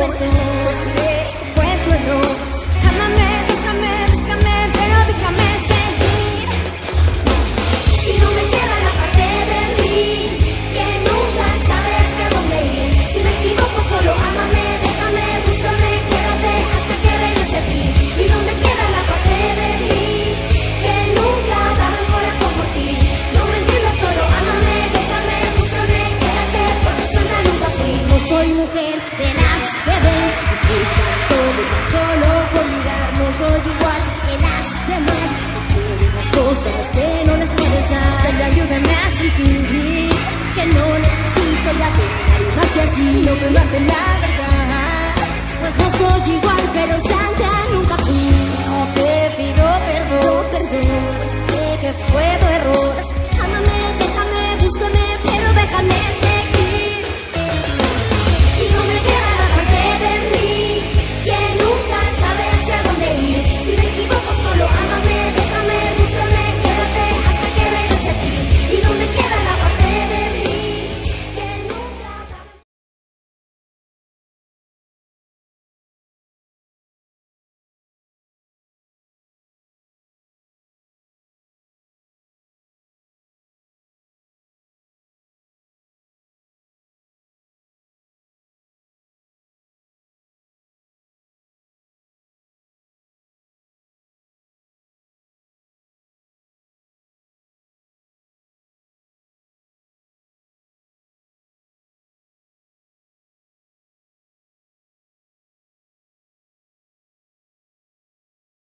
momento. Sé que fue tu error. Ámame, déjame, búscame, pero déjame sentir. ¿Y dónde queda la parte de mí que nunca sabe hacia dónde ir? Si me equivoco solo ámame, déjame, búscame, quédate hasta que regrese a ti. ¿Y dónde queda la parte de mí que nunca daba el corazón por ti? No me entiendas, solo ámame, déjame, búscame, quédate, porque suelta nunca fui. No soy mujer de las que ven y buscan todo tan solo por mirar. No soy igual que las demás, quieren las cosas que no les puedes dar. Pero ayúdame a sentir que no necesito ya que nadie más y así no me mate la verdad.